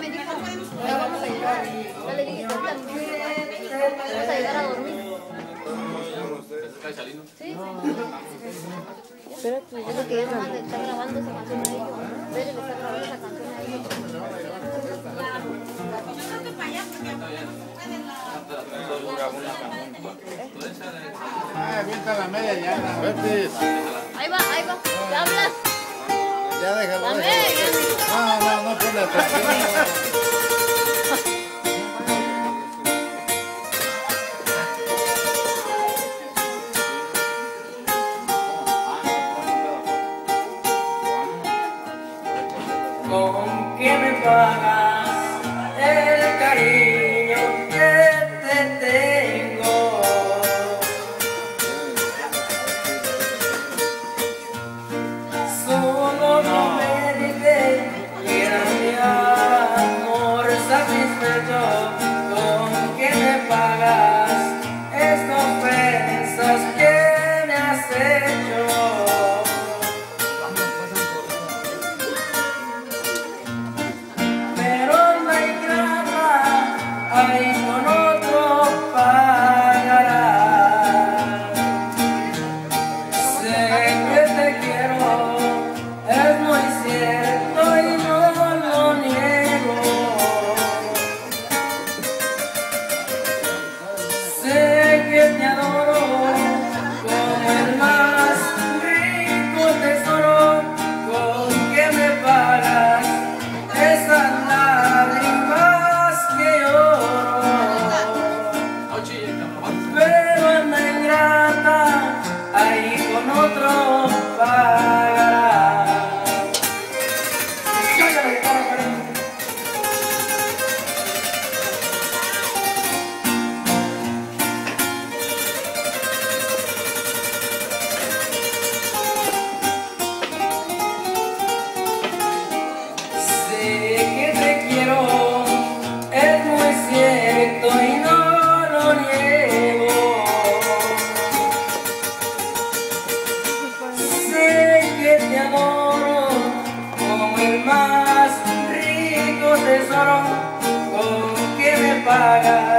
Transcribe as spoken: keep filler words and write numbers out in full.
me dijo, ya vamos a llegar. Ya le dije, vamos a llegar a dormir. Sí. Espérate, Es lo que ella nomás le está grabando esa canción a ellos. Bere le está grabando esa canción a ellos. Ah, avienta la media llana. Vete. Ahí va, ahí va. ¿Te hablas? Ya déjalo. La déjalo. media. No, no, no pone atención. ¿Con qué me pagas el cariño que te tengo? Solo no me dices que era mi amor satisfecho. ¿Con qué me pagas estas ofensas que me has hecho? Ahí con otro pagarás. Sé que te quiero, es muy cierto y no lo niego. Sé que te adoro como el más rico tesoro. ¿Con qué me pagas esas lágrimas que lloro? Pero anda ingrata, ahí con otro pagarás. Sé que te quiero, es muy cierto y no lo niego. Sé que te adoro como el más rico tesoro. ¿Con qué me pagas